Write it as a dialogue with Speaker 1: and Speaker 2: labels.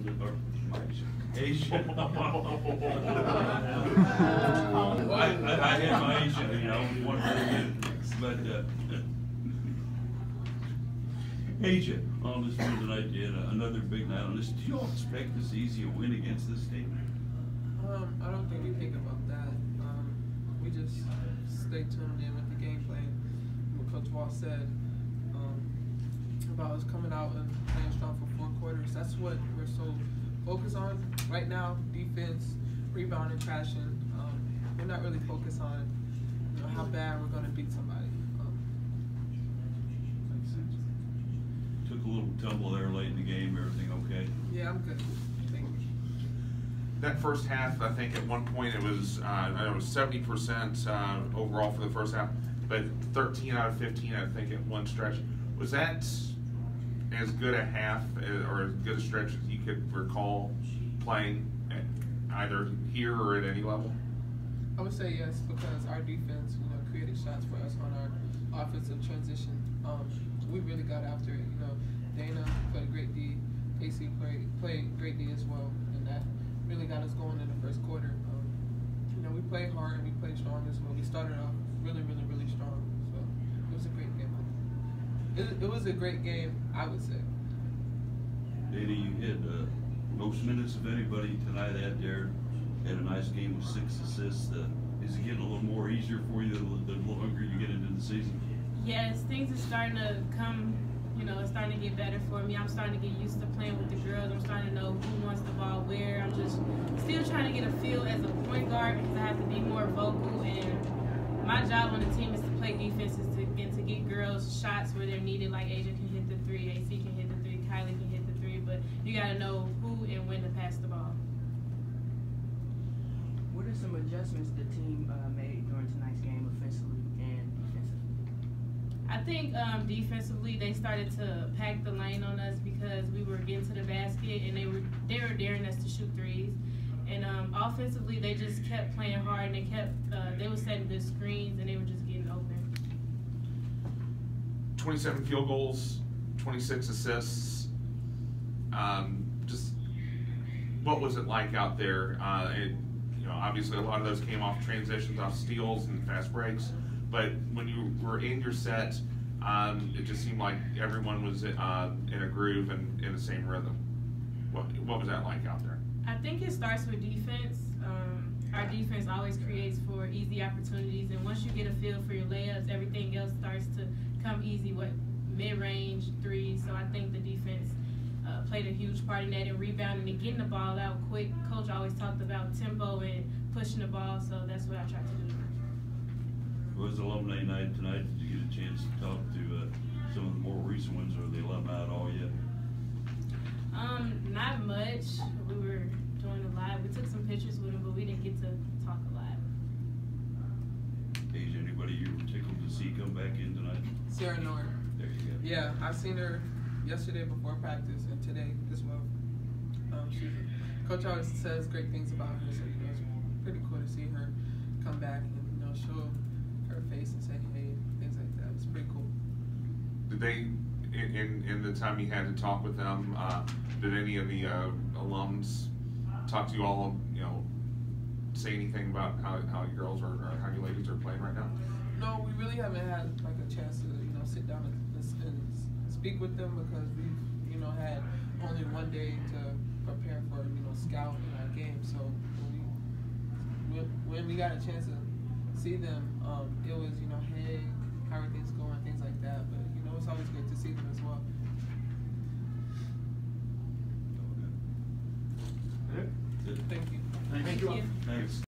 Speaker 1: or Asia. I had my Asia, you know, one but Asia, on this field tonight, you had another big night on this. Do you all expect this easy a win against this team?
Speaker 2: I don't think we think about that. We just stay tuned in with the game plan. What Coach Wall said about us coming out and playing strong for 4 quarters. That's what we're so focused on right now. Defense, rebounding, crashing. We're not really focused on how bad we're going to beat somebody.
Speaker 1: Makes sense. Took a little tumble there late in the game. Everything okay?
Speaker 2: Yeah, I'm good. Thank you.
Speaker 3: That first half, I think at one point it was 70% overall for the first half, but 13 out of 15, I think, at one stretch. Was that as good a half or as good a stretch as you could recall playing at either here or at any level?
Speaker 2: I would say yes, because our defense, created shots for us on our offensive transition. We really got after it. Dana played great D, AC played great D as well, and that really got us going in the first quarter. We played hard and we played strong as well. We started off really, really, really strong. So it was a great game. It was a great game, I would say.
Speaker 1: Dana, you had most minutes of anybody tonight out there. Had a nice game with 6 assists. Is it getting a little more easier for you the longer you get into the season?
Speaker 4: Yes, things are starting to come, it's starting to get better for me. I'm starting to get used to playing with the girls. I'm starting to know who wants the ball where. I'm just still trying to get a feel as a point guard because I have to be more vocal. And my job on the team is to play defenses and to get girls shots where they're needed. Like Asia can hit the 3, AC can hit the 3, Kylie can hit the 3. But you got to know who and when to pass the ball.
Speaker 5: What are some adjustments the team made during tonight's game offensively and defensively?
Speaker 4: I think defensively they started to pack the lane on us because we were getting to the basket and they were daring us to shoot threes. And offensively they just kept playing hard and they were setting good screens and they were just getting open.
Speaker 3: 27 field goals, 26 assists. Just what was it like out there? Obviously a lot of those came off transitions, off steals and fast breaks. But when you were in your set, it just seemed like everyone was in a groove and in the same rhythm. What was that like out there?
Speaker 4: I think it starts with defense. Our defense always creates for easy opportunities, and once you get a feel for your layups, everything else starts to come easy with mid-range threes. So I think the defense played a huge part in that, and rebounding and getting the ball out quick. Coach always talked about tempo and pushing the ball, so that's what I tried to do.
Speaker 1: It was alumni night tonight. Did you get a chance to talk to some of the more recent ones, or the alumni at all yet?
Speaker 4: Not much. We were doing a lot. We took some pictures with them, but we didn't get to talk a lot.
Speaker 1: Is anybody you were tickled to see come back in tonight?
Speaker 2: Sarah Nord.
Speaker 1: There you go.
Speaker 2: Yeah, I seen her yesterday before practice and today as well. Coach always says great things about her, so it's pretty cool to see her come back and show her face and say hey, things like that. It's pretty cool.
Speaker 3: Did they, in the time you had to talk with them, did any of the alums talk to you all, say anything about how your girls or how your ladies are playing right now?
Speaker 2: No, we really haven't had like a chance to sit down and speak with them because we've had only one day to prepare for scouting our game. So when we got a chance to see them, it was hey, how are things going, things like that. But it's always good to see them as well.
Speaker 1: Okay.
Speaker 2: Thank you.
Speaker 1: Thank you.
Speaker 4: Thank you.
Speaker 1: Thanks.